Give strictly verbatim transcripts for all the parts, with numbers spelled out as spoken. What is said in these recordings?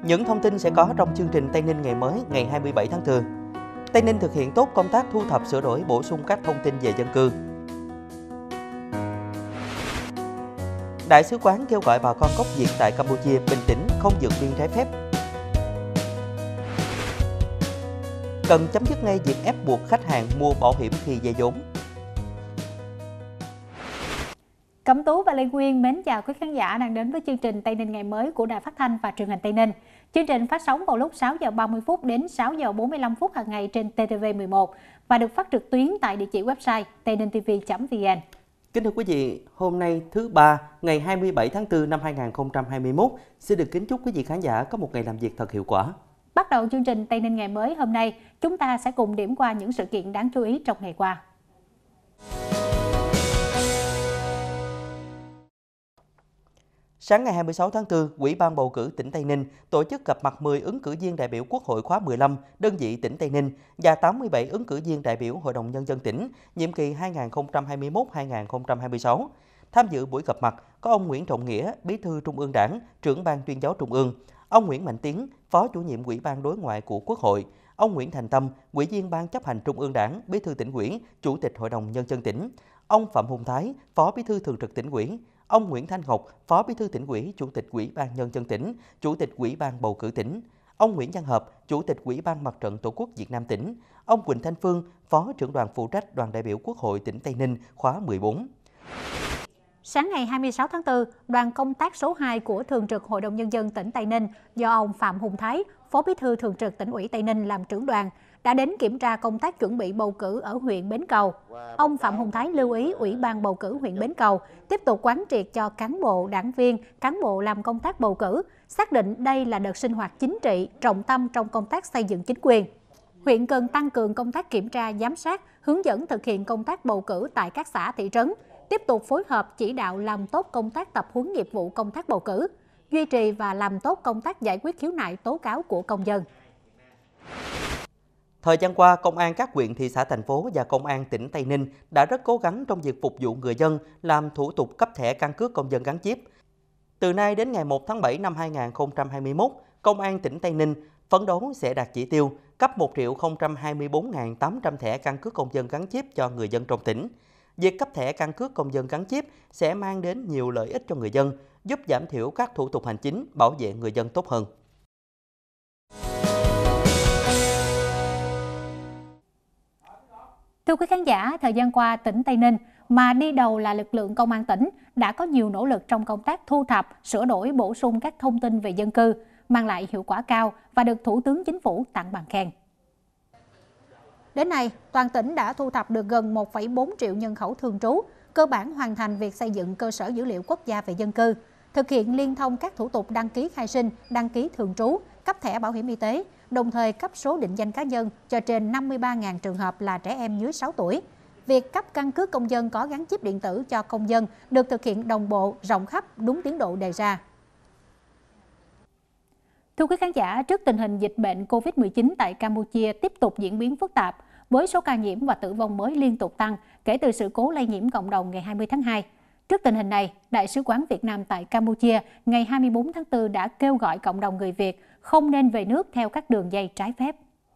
Những thông tin sẽ có trong chương trình Tây Ninh ngày mới ngày hai mươi bảy tháng tư. Tây Ninh thực hiện tốt công tác thu thập, sửa đổi, bổ sung các thông tin về dân cư. Đại sứ quán kêu gọi bà con gốc Việt tại Campuchia bình tĩnh, không vượt biên trái phép. Cần chấm dứt ngay việc ép buộc khách hàng mua bảo hiểm khi vay vốn. Cẩm Tú và Lê Nguyên mến chào quý khán giả đang đến với chương trình Tây Ninh ngày mới của Đài Phát thanh và Truyền hình Tây Ninh. Chương trình phát sóng vào lúc sáu giờ ba mươi phút đến sáu giờ bốn mươi lăm phút hàng ngày trên T T V mười một và được phát trực tuyến tại địa chỉ website tây ninh t v chấm v n. Kính thưa quý vị, hôm nay thứ ba, ngày hai mươi bảy tháng tư năm hai nghìn không trăm hai mươi mốt, xin được kính chúc quý vị khán giả có một ngày làm việc thật hiệu quả. Bắt đầu chương trình Tây Ninh ngày mới hôm nay, chúng ta sẽ cùng điểm qua những sự kiện đáng chú ý trong ngày qua. Sáng ngày hai mươi sáu tháng tư, Ủy ban bầu cử tỉnh Tây Ninh tổ chức gặp mặt mười ứng cử viên đại biểu Quốc hội khóa mười lăm, đơn vị tỉnh Tây Ninh và tám mươi bảy ứng cử viên đại biểu Hội đồng Nhân dân tỉnh, nhiệm kỳ hai nghìn không trăm hai mươi mốt đến hai nghìn không trăm hai mươi sáu. Tham dự buổi gặp mặt có ông Nguyễn Trọng Nghĩa, Bí thư Trung ương Đảng, trưởng ban tuyên giáo Trung ương, ông Nguyễn Mạnh Tiến, Phó chủ nhiệm Ủy ban Đối ngoại của Quốc hội, ông Nguyễn Thành Tâm, Ủy viên Ban chấp hành Trung ương Đảng, Bí thư Tỉnh ủy, Chủ tịch Hội đồng Nhân dân tỉnh, ông Phạm Hùng Thái, Phó Bí thư Thường trực Tỉnh ủy, ông Nguyễn Thanh Ngọc, Phó Bí thư Tỉnh ủy, Chủ tịch Ủy ban Nhân dân tỉnh, Chủ tịch Ủy ban bầu cử tỉnh, ông Nguyễn Văn Hợp, Chủ tịch Ủy ban Mặt trận Tổ quốc Việt Nam tỉnh, ông Quỳnh Thanh Phương, Phó trưởng đoàn phụ trách Đoàn đại biểu Quốc hội tỉnh Tây Ninh khóa mười bốn. Sáng ngày hai mươi sáu tháng tư, đoàn công tác số hai của Thường trực Hội đồng Nhân dân tỉnh Tây Ninh do ông Phạm Hùng Thái, Phó Bí thư Thường trực Tỉnh ủy Tây Ninh làm trưởng đoàn, đã đến kiểm tra công tác chuẩn bị bầu cử ở huyện Bến Cầu. Ông Phạm Hùng Thái lưu ý Ủy ban bầu cử huyện Bến Cầu tiếp tục quán triệt cho cán bộ, đảng viên, cán bộ làm công tác bầu cử, xác định đây là đợt sinh hoạt chính trị, trọng tâm trong công tác xây dựng chính quyền. Huyện cần tăng cường công tác kiểm tra, giám sát, hướng dẫn thực hiện công tác bầu cử tại các xã, thị trấn, tiếp tục phối hợp chỉ đạo làm tốt công tác tập huấn nghiệp vụ công tác bầu cử, duy trì và làm tốt công tác giải quyết khiếu nại tố cáo của công dân. Thời gian qua, Công an các huyện, thị xã, thành phố và Công an tỉnh Tây Ninh đã rất cố gắng trong việc phục vụ người dân làm thủ tục cấp thẻ căn cước công dân gắn chip. Từ nay đến ngày một tháng bảy năm hai nghìn không trăm hai mươi mốt, Công an tỉnh Tây Ninh phấn đấu sẽ đạt chỉ tiêu cấp một triệu không trăm hai mươi bốn nghìn tám trăm thẻ căn cước công dân gắn chip cho người dân trong tỉnh. Việc cấp thẻ căn cước công dân gắn chip sẽ mang đến nhiều lợi ích cho người dân, giúp giảm thiểu các thủ tục hành chính, bảo vệ người dân tốt hơn. Thưa quý khán giả, thời gian qua, tỉnh Tây Ninh mà đi đầu là lực lượng công an tỉnh đã có nhiều nỗ lực trong công tác thu thập, sửa đổi, bổ sung các thông tin về dân cư, mang lại hiệu quả cao và được Thủ tướng Chính phủ tặng bằng khen. Đến nay, toàn tỉnh đã thu thập được gần một phẩy bốn triệu nhân khẩu thường trú, cơ bản hoàn thành việc xây dựng cơ sở dữ liệu quốc gia về dân cư, thực hiện liên thông các thủ tục đăng ký khai sinh, đăng ký thường trú, cấp thẻ bảo hiểm y tế, đồng thời cấp số định danh cá nhân cho trên năm mươi ba nghìn trường hợp là trẻ em dưới sáu tuổi. Việc cấp căn cước công dân có gắn chip điện tử cho công dân được thực hiện đồng bộ, rộng khắp, đúng tiến độ đề ra. Thưa quý khán giả, trước tình hình dịch bệnh Covid mười chín tại Campuchia tiếp tục diễn biến phức tạp, với số ca nhiễm và tử vong mới liên tục tăng kể từ sự cố lây nhiễm cộng đồng ngày hai mươi tháng hai. Trước tình hình này, Đại sứ quán Việt Nam tại Campuchia ngày hai mươi bốn tháng tư đã kêu gọi cộng đồng người Việt không nên về nước theo các đường dây trái phép.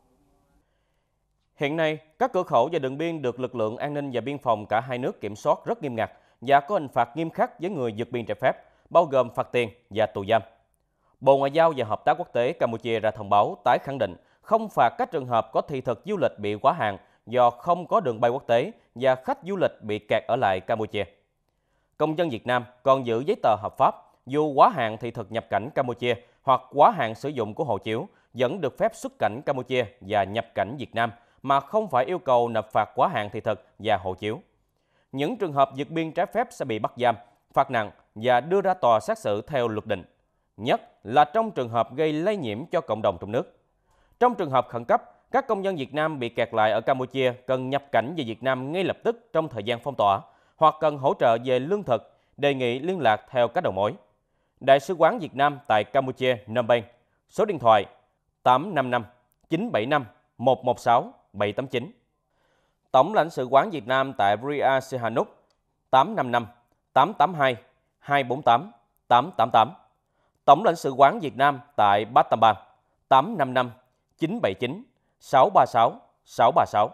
Hiện nay, các cửa khẩu và đường biên được lực lượng an ninh và biên phòng cả hai nước kiểm soát rất nghiêm ngặt và có hình phạt nghiêm khắc với người vượt biên trái phép, bao gồm phạt tiền và tù giam. Bộ Ngoại giao và Hợp tác Quốc tế Campuchia ra thông báo tái khẳng định không phạt các trường hợp có thị thực du lịch bị quá hạn do không có đường bay quốc tế và khách du lịch bị kẹt ở lại Campuchia. Công dân Việt Nam còn giữ giấy tờ hợp pháp dù quá hạn thị thực nhập cảnh Campuchia hoặc quá hạn sử dụng của hộ chiếu vẫn được phép xuất cảnh Campuchia và nhập cảnh Việt Nam mà không phải yêu cầu nộp phạt quá hạn thị thực và hộ chiếu. Những trường hợp vượt biên trái phép sẽ bị bắt giam, phạt nặng và đưa ra tòa xét xử theo luật định, nhất là trong trường hợp gây lây nhiễm cho cộng đồng trong nước. Trong trường hợp khẩn cấp, các công dân Việt Nam bị kẹt lại ở Campuchia cần nhập cảnh về Việt Nam ngay lập tức trong thời gian phong tỏa hoặc cần hỗ trợ về lương thực, đề nghị liên lạc theo các đầu mối. Đại sứ quán Việt Nam tại Campuchia, Phnom Penh, số điện thoại tám năm năm chín bảy năm một một sáu bảy tám chín. Tổng lãnh sự quán Việt Nam tại Ria Sihanouk tám năm năm tám tám hai hai bốn tám tám tám tám. Tổng lãnh sự quán Việt Nam tại Battambang tám năm năm chín bảy chín sáu ba sáu sáu ba sáu.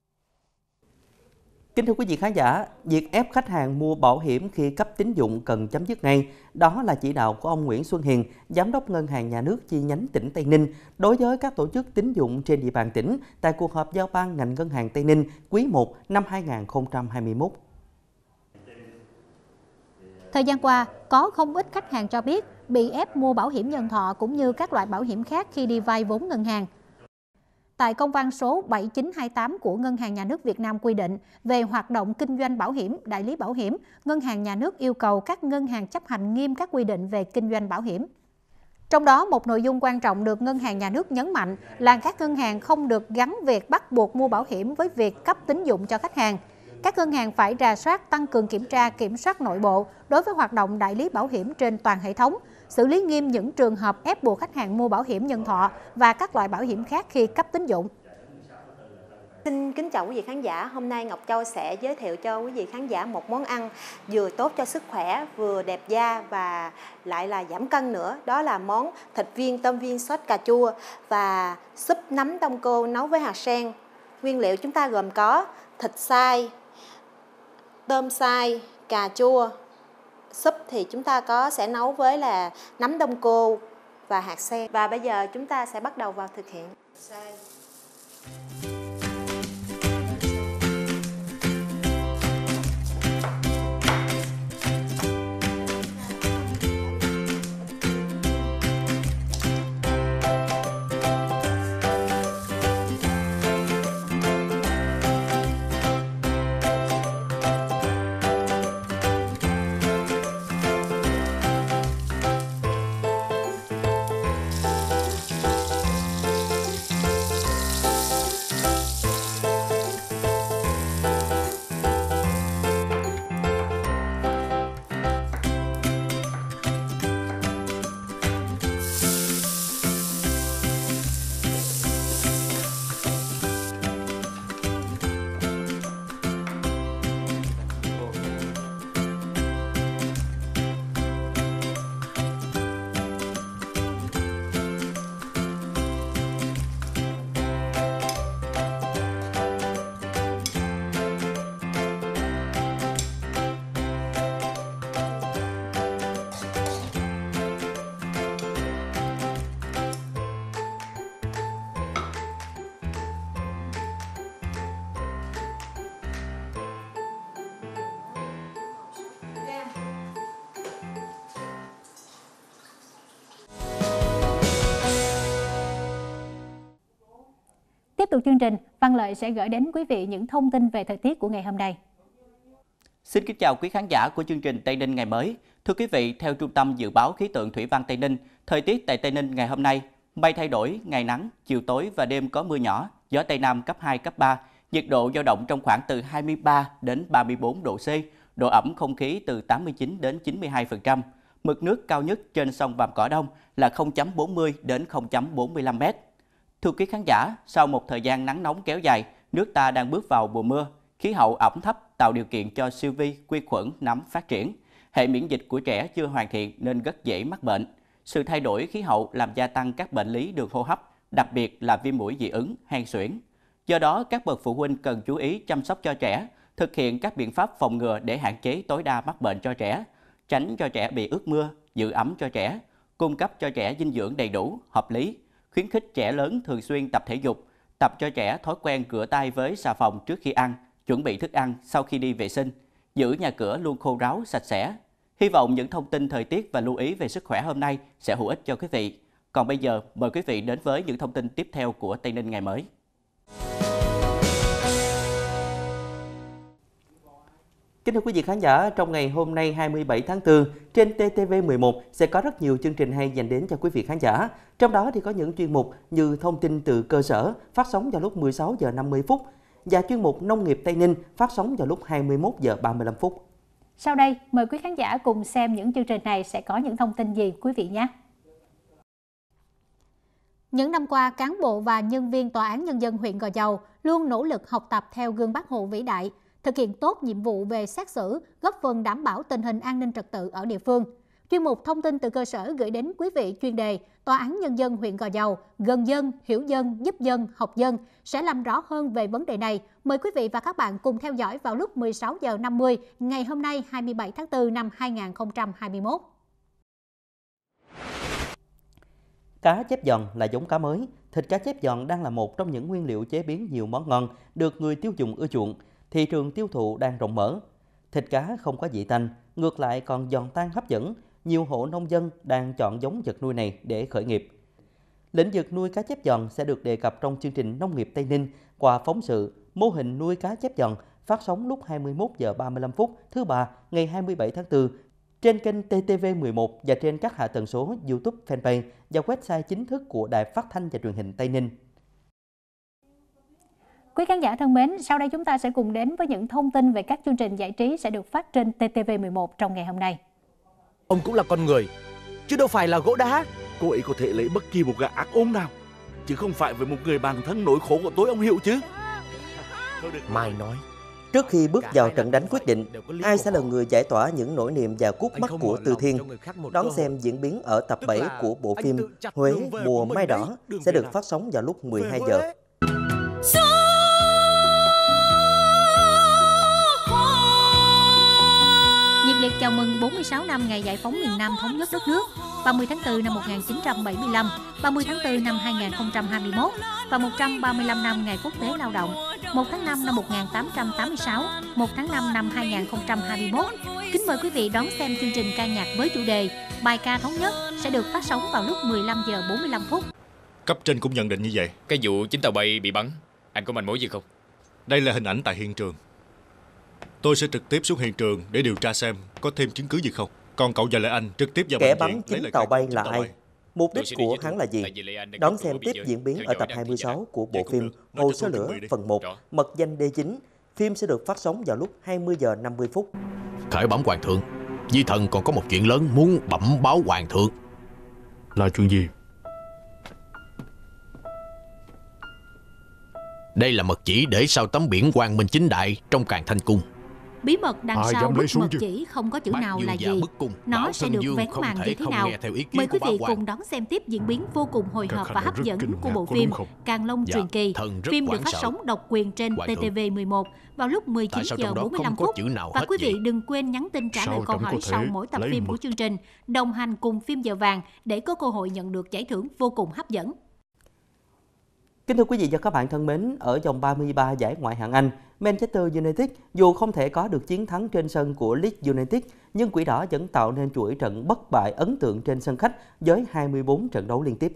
Kính thưa quý vị khán giả, việc ép khách hàng mua bảo hiểm khi cấp tín dụng cần chấm dứt ngay. Đó là chỉ đạo của ông Nguyễn Xuân Hiền, Giám đốc Ngân hàng Nhà nước chi nhánh tỉnh Tây Ninh đối với các tổ chức tín dụng trên địa bàn tỉnh tại cuộc họp giao ban ngành ngân hàng Tây Ninh quý một năm hai nghìn không trăm hai mươi mốt. Thời gian qua, có không ít khách hàng cho biết bị ép mua bảo hiểm nhân thọ cũng như các loại bảo hiểm khác khi đi vay vốn ngân hàng. Tại công văn số bảy chín hai tám của Ngân hàng Nhà nước Việt Nam quy định về hoạt động kinh doanh bảo hiểm, đại lý bảo hiểm, Ngân hàng Nhà nước yêu cầu các ngân hàng chấp hành nghiêm các quy định về kinh doanh bảo hiểm. Trong đó, một nội dung quan trọng được Ngân hàng Nhà nước nhấn mạnh là các ngân hàng không được gắn việc bắt buộc mua bảo hiểm với việc cấp tín dụng cho khách hàng. Các ngân hàng phải rà soát, tăng cường kiểm tra, kiểm soát nội bộ đối với hoạt động đại lý bảo hiểm trên toàn hệ thống, xử lý nghiêm những trường hợp ép buộc khách hàng mua bảo hiểm nhân thọ và các loại bảo hiểm khác khi cấp tín dụng. Xin kính chào quý vị khán giả, hôm nay Ngọc Châu sẽ giới thiệu cho quý vị khán giả một món ăn vừa tốt cho sức khỏe, vừa đẹp da và lại là giảm cân nữa. Đó là món thịt viên tôm viên sốt cà chua và súp nấm đông cô nấu với hạt sen. Nguyên liệu chúng ta gồm có thịt xay, tôm xay, cà chua. Súp thì chúng ta có sẽ nấu với là nấm đông cô và hạt sen. Và bây giờ chúng ta sẽ bắt đầu vào thực hiện. Tiếp tục chương trình, Văn Lợi sẽ gửi đến quý vị những thông tin về thời tiết của ngày hôm nay. Xin kính chào quý khán giả của chương trình Tây Ninh ngày mới. Thưa quý vị, theo Trung tâm Dự báo Khí tượng Thủy văn Tây Ninh, thời tiết tại Tây Ninh ngày hôm nay, mây thay đổi, ngày nắng, chiều tối và đêm có mưa nhỏ, gió Tây Nam cấp hai, cấp ba, nhiệt độ dao động trong khoảng từ hai mươi ba đến ba mươi bốn độ C, độ ẩm không khí từ tám mươi chín đến chín mươi hai phần trăm. Mực nước cao nhất trên sông Vàm Cỏ Đông là không phẩy bốn mươi đến không phẩy bốn mươi lăm mét. Thưa quý khán giả, sau một thời gian nắng nóng kéo dài, nước ta đang bước vào mùa mưa, khí hậu ẩm thấp tạo điều kiện cho siêu vi, vi khuẩn, nấm phát triển. Hệ miễn dịch của trẻ chưa hoàn thiện nên rất dễ mắc bệnh. Sự thay đổi khí hậu làm gia tăng các bệnh lý đường hô hấp, đặc biệt là viêm mũi dị ứng, hen suyễn. Do đó, các bậc phụ huynh cần chú ý chăm sóc cho trẻ, thực hiện các biện pháp phòng ngừa để hạn chế tối đa mắc bệnh cho trẻ, tránh cho trẻ bị ướt mưa, giữ ấm cho trẻ, cung cấp cho trẻ dinh dưỡng đầy đủ, hợp lý, khuyến khích trẻ lớn thường xuyên tập thể dục, tập cho trẻ thói quen rửa tay với xà phòng trước khi ăn, chuẩn bị thức ăn sau khi đi vệ sinh, giữ nhà cửa luôn khô ráo, sạch sẽ. Hy vọng những thông tin thời tiết và lưu ý về sức khỏe hôm nay sẽ hữu ích cho quý vị. Còn bây giờ, mời quý vị đến với những thông tin tiếp theo của Tây Ninh ngày mới. Kính thưa quý vị khán giả, trong ngày hôm nay hai mươi bảy tháng tư, trên T T V mười một sẽ có rất nhiều chương trình hay dành đến cho quý vị khán giả. Trong đó thì có những chuyên mục như thông tin từ cơ sở phát sóng vào lúc mười sáu giờ năm mươi phút và chuyên mục Nông nghiệp Tây Ninh phát sóng vào lúc hai mươi mốt giờ ba mươi lăm phút. Sau đây, mời quý khán giả cùng xem những chương trình này sẽ có những thông tin gì quý vị nhé. Những năm qua, cán bộ và nhân viên Tòa án Nhân dân huyện Gò Dầu luôn nỗ lực học tập theo gương Bác Hồ vĩ đại, thực hiện tốt nhiệm vụ về xét xử, góp phần đảm bảo tình hình an ninh trật tự ở địa phương. Chuyên mục Thông tin từ cơ sở gửi đến quý vị chuyên đề Tòa án Nhân dân huyện Gò Dầu, gần dân, hiểu dân, giúp dân, học dân sẽ làm rõ hơn về vấn đề này. Mời quý vị và các bạn cùng theo dõi vào lúc mười sáu giờ năm mươi ngày hôm nay hai mươi bảy tháng tư năm hai nghìn không trăm hai mươi mốt. Cá chép giòn là giống cá mới. Thịt cá chép giòn đang là một trong những nguyên liệu chế biến nhiều món ngon được người tiêu dùng ưa chuộng. Thị trường tiêu thụ đang rộng mở. Thịt cá không có vị tanh, ngược lại còn giòn tan hấp dẫn. Nhiều hộ nông dân đang chọn giống vật nuôi này để khởi nghiệp. Lĩnh vực nuôi cá chép giòn sẽ được đề cập trong chương trình Nông nghiệp Tây Ninh qua phóng sự mô hình nuôi cá chép giòn phát sóng lúc hai mươi mốt giờ ba mươi lăm phút thứ ba ngày hai mươi bảy tháng tư trên kênh T T V mười một và trên các hạ tần số YouTube, Fanpage và website chính thức của Đài Phát thanh và Truyền hình Tây Ninh. Quý khán giả thân mến, sau đây chúng ta sẽ cùng đến với những thông tin về các chương trình giải trí sẽ được phát trên T T V mười một trong ngày hôm nay. Ông cũng là con người, chứ đâu phải là gỗ đá. Cô ấy có thể lấy bất kỳ một gã ác ôn nào, chứ không phải với một người bạn thân nỗi khổ của tôi, ông hiểu chứ? Mai nói. Trước khi bước vào trận đánh quyết định, ai sẽ là người giải tỏa những nỗi niềm và khúc mắc của Từ Thiên? Đón xem diễn biến ở tập bảy của bộ phim Huế mùa mai đỏ sẽ được phát sóng vào lúc mười hai giờ. Nhiệt liệt chào mừng bốn mươi sáu năm ngày giải phóng miền Nam thống nhất đất nước, ba mươi tháng tư năm một nghìn chín trăm bảy mươi lăm, ba mươi tháng tư năm hai nghìn không trăm hai mươi mốt và một trăm ba mươi lăm năm ngày quốc tế lao động, một tháng năm năm một nghìn tám trăm tám mươi sáu, một tháng năm năm hai nghìn không trăm hai mươi mốt. Kính mời quý vị đón xem chương trình ca nhạc với chủ đề Bài ca thống nhất sẽ được phát sóng vào lúc mười lăm giờ bốn mươi lăm phút. Cấp trên cũng nhận định như vậy. Cái vụ chính tàu bay bị bắn, anh có manh mối gì không? Đây là hình ảnh tại hiện trường. Tôi sẽ trực tiếp xuống hiện trường để điều tra xem có thêm chứng cứ gì không. Còn cậu và Lê Anh trực tiếp vào kẻ bệnh viện bắn chính tàu bay là ai? Mục đích của hắn là gì? Đón xem tiếp diễn biến ở tập hai mươi sáu của bộ phim Hồ sơ lửa phần một, Mật danh D chín. Phim sẽ được phát sóng vào lúc hai mươi giờ năm mươi phút. Khởi bẩm hoàng thượng, Di thần còn có một chuyện lớn muốn bẩm báo hoàng thượng. Là chuyện gì? Đây là mật chỉ để sau tấm biển Quang Minh chính đại trong Càn Thanh Cung. Bí mật đằng Ai sau bức xuống mật chứ? chỉ không có chữ Bác nào là Dương gì. và bức cung, Nó Bảo sẽ Thân được Dương vén không màn thể như thế không nào? nghe theo ý kiến Mời của quý Bảo vị Hoàng. cùng đón xem tiếp diễn biến vô cùng hồi Các hộp khanh và này hấp rất dẫn kinh của ngạc, bộ có phim đúng không? Càn Long Dạ, truyền kỳ. thần rất Phim được hoảng phát sợ. sóng độc quyền trên Hoàng T thượng. T V mười một vào lúc mười chín Tại sao giờ trong đó bốn mươi lăm không có phút. chữ nào Và hết quý vị vậy? đừng quên nhắn tin trả Sao lời câu trẫm có hỏi thể sau mỗi tập lấy phim của mật? chương trình, đồng hành cùng phim Giờ Vàng để có cơ hội nhận được giải thưởng vô cùng hấp dẫn. Kính thưa quý vị và các bạn thân mến, ở vòng ba mươi ba giải Ngoại hạng Anh, Manchester United dù không thể có được chiến thắng trên sân của Leeds United, nhưng Quỷ Đỏ vẫn tạo nên chuỗi trận bất bại ấn tượng trên sân khách với hai mươi bốn trận đấu liên tiếp.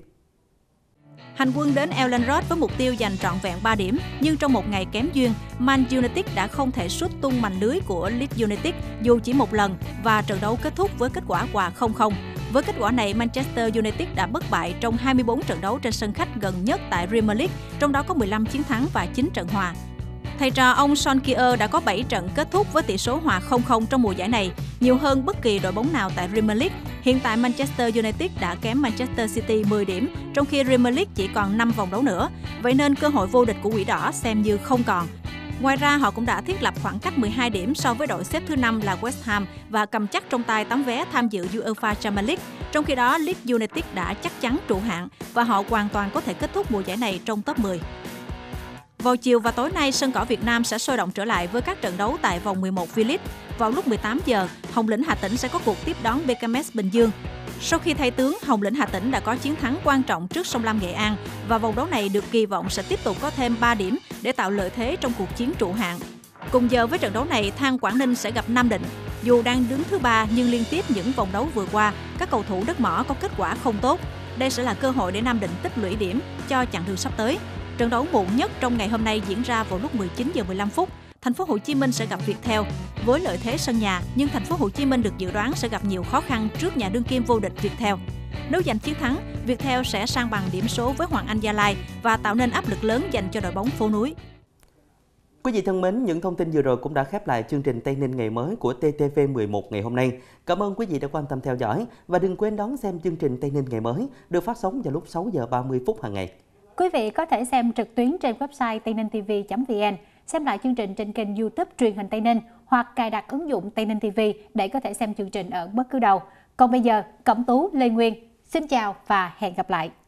Hành quân đến Elland Road với mục tiêu giành trọn vẹn ba điểm, nhưng trong một ngày kém duyên, Man United đã không thể sút tung màn lưới của Leeds United dù chỉ một lần và trận đấu kết thúc với kết quả hòa không không. Với kết quả này, Manchester United đã bất bại trong hai mươi bốn trận đấu trên sân khách gần nhất tại Premier League, trong đó có mười lăm chiến thắng và chín trận hòa. Thầy trò ông Solskjaer đã có bảy trận kết thúc với tỷ số hòa không không trong mùa giải này, nhiều hơn bất kỳ đội bóng nào tại Premier League. Hiện tại Manchester United đã kém Manchester City mười điểm, trong khi Premier League chỉ còn năm vòng đấu nữa. Vậy nên cơ hội vô địch của Quỷ Đỏ xem như không còn. Ngoài ra, họ cũng đã thiết lập khoảng cách mười hai điểm so với đội xếp thứ năm là West Ham và cầm chắc trong tay tấm vé tham dự UEFA Champions League. Trong khi đó, Leeds United đã chắc chắn trụ hạng và họ hoàn toàn có thể kết thúc mùa giải này trong top mười. Vào chiều và tối nay, sân cỏ Việt Nam sẽ sôi động trở lại với các trận đấu tại vòng mười một V-League. Vào lúc mười tám giờ, Hồng Lĩnh Hà Tĩnh sẽ có cuộc tiếp đón bê ca em ét Bình Dương. Sau khi thay tướng, Hồng Lĩnh Hà Tĩnh đã có chiến thắng quan trọng trước Sông Lam Nghệ An và vòng đấu này được kỳ vọng sẽ tiếp tục có thêm ba điểm để tạo lợi thế trong cuộc chiến trụ hạng. Cùng giờ với trận đấu này, Than Quảng Ninh sẽ gặp Nam Định. Dù đang đứng thứ ba nhưng liên tiếp những vòng đấu vừa qua, các cầu thủ đất mỏ có kết quả không tốt. Đây sẽ là cơ hội để Nam Định tích lũy điểm cho chặng đường sắp tới. Trận đấu muộn nhất trong ngày hôm nay diễn ra vào lúc mười chín giờ mười lăm phút. Thành phố Hồ Chí Minh sẽ gặp Viettel với lợi thế sân nhà, nhưng Thành phố Hồ Chí Minh được dự đoán sẽ gặp nhiều khó khăn trước nhà đương kim vô địch Viettel. Nếu giành chiến thắng, Viettel sẽ sang bằng điểm số với Hoàng Anh Gia Lai và tạo nên áp lực lớn dành cho đội bóng phố núi. Quý vị thân mến, những thông tin vừa rồi cũng đã khép lại chương trình Tây Ninh ngày mới của T T V mười một ngày hôm nay. Cảm ơn quý vị đã quan tâm theo dõi và đừng quên đón xem chương trình Tây Ninh ngày mới được phát sóng vào lúc sáu giờ ba mươi phút hàng ngày. Quý vị có thể xem trực tuyến trên website tây ninh t v chấm v n, xem lại chương trình trên kênh YouTube truyền hình Tây Ninh hoặc cài đặt ứng dụng Tây Ninh ti vi để có thể xem chương trình ở bất cứ đâu. Còn bây giờ, Cẩm Tú, Lê Nguyên, xin chào và hẹn gặp lại.